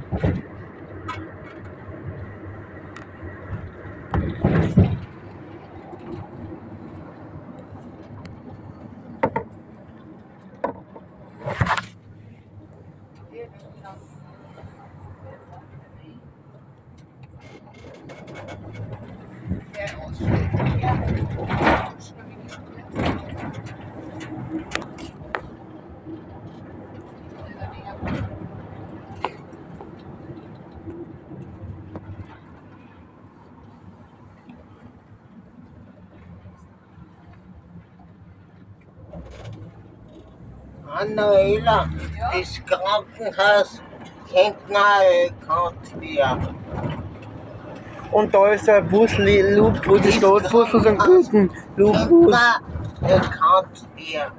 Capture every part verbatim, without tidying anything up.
Manuela, das Krankenhaus kennt nahe Kantbier. Und da ist ein Bus, Loop, wo die Stadtbus von Sankt Pölten, Loopbus. Der Kantbier.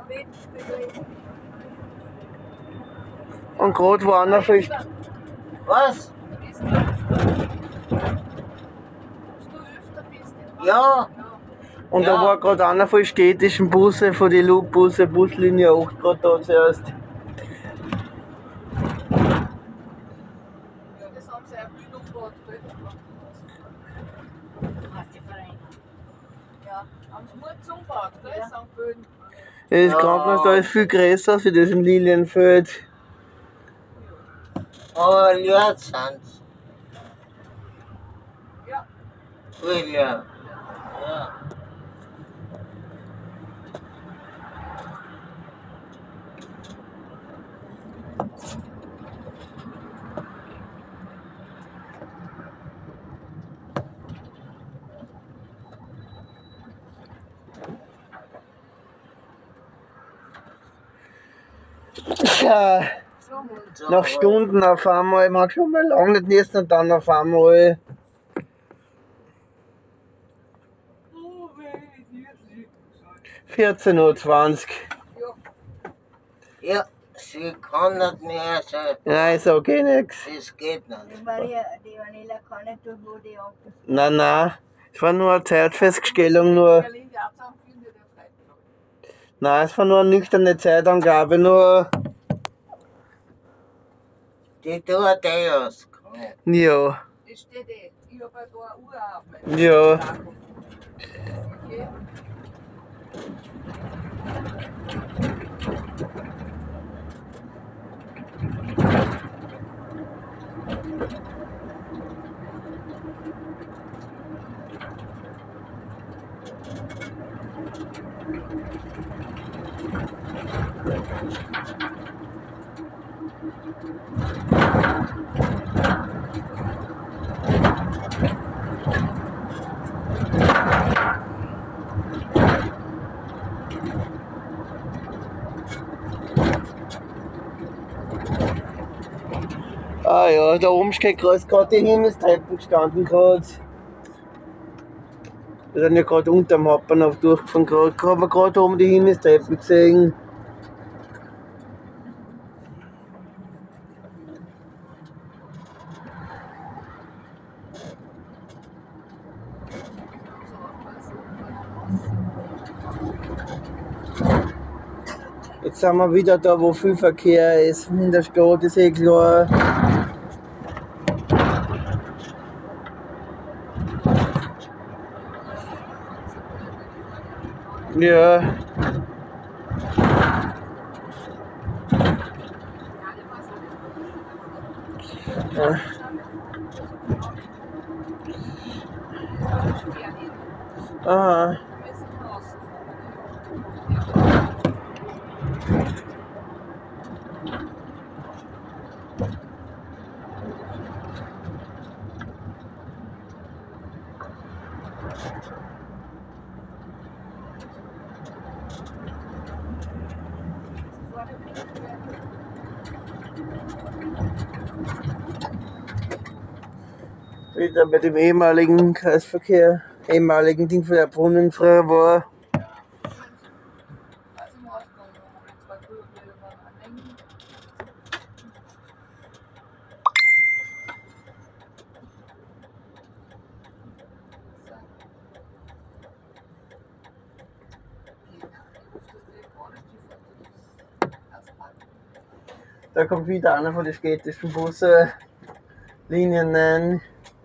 Und gerade wo einer fest. Was? Ja. Und ja. da war gerade einer von den städtischen Busse, von den Loopbusse, Buslinie acht gerade da zuerst. Ja, das haben sie auch viel umgebaut. Ja, haben sie gut zusammengebaut, gell, Sankt Pölten. Ja, das Ja. Krankenhaus da ist viel größer als das im Lilienfeld. Aber leer sind sie. Ja. Gut, ja. Ja. Ja, So, nach Stunden auf einmal, man schon mal lange nicht essen und dann auf einmal. vierzehn Uhr zwanzig. Ja, sie kann nicht mehr sein. Nein, ich sag eh nix. Das geht nicht. Die Maria, die Vanilla kann nicht durch, wo die ab. Nein, nein. Es war nur eine Zeitfeststellung, nur. Nein, es war nur eine nüchterne Zeitangabe, nur. Die tut eh was. Ja. Das steht eh. Ich habe halt da eine Uhr auf. Ja. Okay. Ah ja, da oben steht gerade die Himmelstreppen gestanden gerade. Wir sind ja gerade unterm Hauptbahnhof durchgefahren, gerade haben wir gerade oben die Himmelstreppen gesehen. Jetzt sind wir wieder da, wo viel Verkehr ist. In der Stadt ist eh klar. Ja. Ja. Aha. Wieder bei dem ehemaligen Kreisverkehr, ehemaligen Ding, wo der Brunnen früher war. Da kommt wieder einer von den städtischen Busse, Linien neun.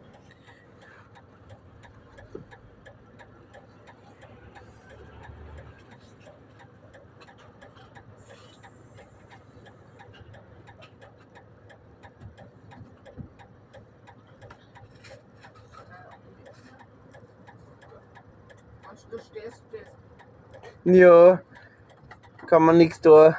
Und du stehst fest. Ja, kann man nichts tun.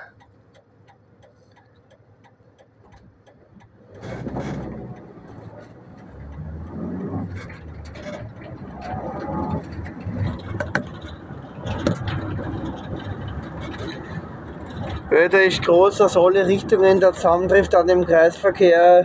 Ja, der ist groß aus alle Richtungen, der zusammentrifft an dem Kreisverkehr.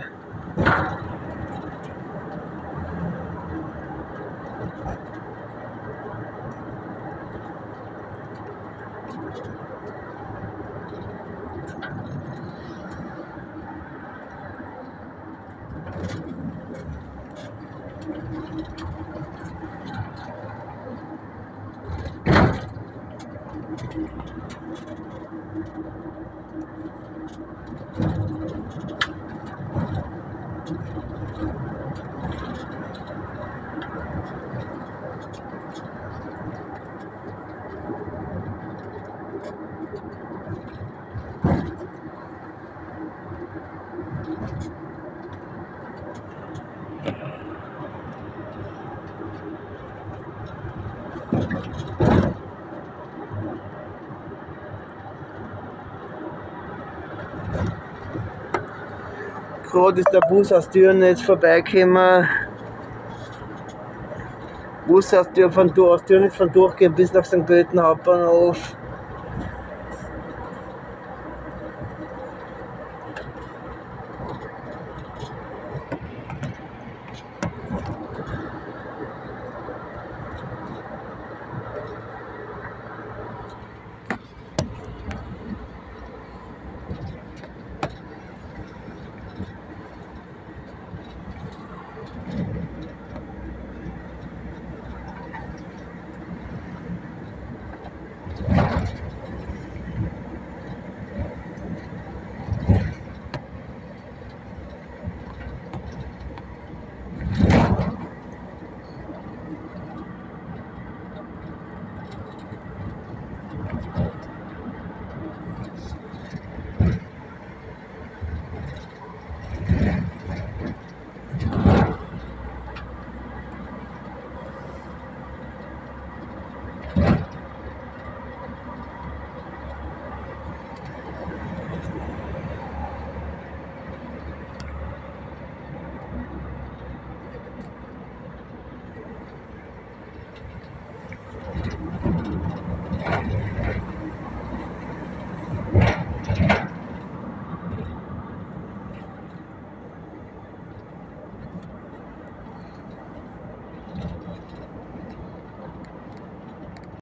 Gerade ist der Bus aus Dürnitz vorbeigekommen. Bus aus Dürnitz von, aus Dürnitz von durchgehen bis nach Sankt Pölten Hauptbahnhof.